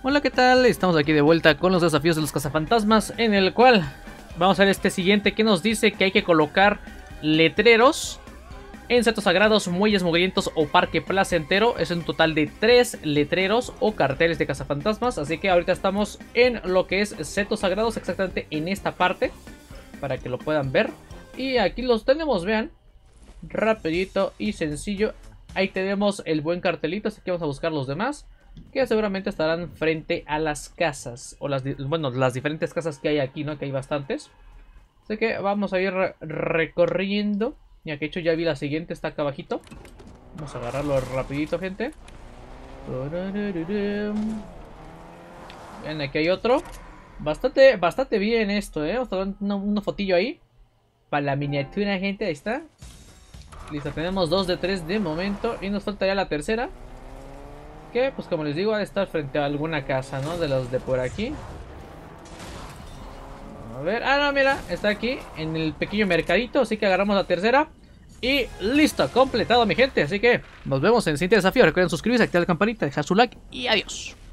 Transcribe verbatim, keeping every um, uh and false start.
Hola, ¿qué tal? Estamos aquí de vuelta con los desafíos de los cazafantasmas, en el cual vamos a ver este siguiente que nos dice que hay que colocar letreros en setos sagrados, muelles mugrientos o parque placentero. Es un total de tres letreros o carteles de cazafantasmas, así que ahorita estamos en lo que es setos sagrados, exactamente en esta parte, para que lo puedan ver. Y aquí los tenemos, vean, rapidito y sencillo. Ahí tenemos el buen cartelito, así que vamos a buscar los demás, que seguramente estarán frente a las casas, o las, bueno, las diferentes casas que hay aquí, ¿no? Que hay bastantes. Así que vamos a ir re recorriendo. Ya que hecho ya vi la siguiente, está acá abajito. Vamos a agarrarlo rapidito, gente. Ven, aquí hay otro. Bastante, bastante bien esto, ¿eh? Vamos a dar una, una fotillo ahí para la miniatura, gente, ahí está. Listo, tenemos dos de tres de momento. Y nos falta ya la tercera, que pues como les digo, ha de estar frente a alguna casa, ¿no? De los de por aquí. A ver, ah no, mira, está aquí en el pequeño mercadito, así que agarramos la tercera. Y listo, completado, mi gente. Así que nos vemos en el siguiente desafío. Recuerden suscribirse, activar la campanita, dejar su like y adiós.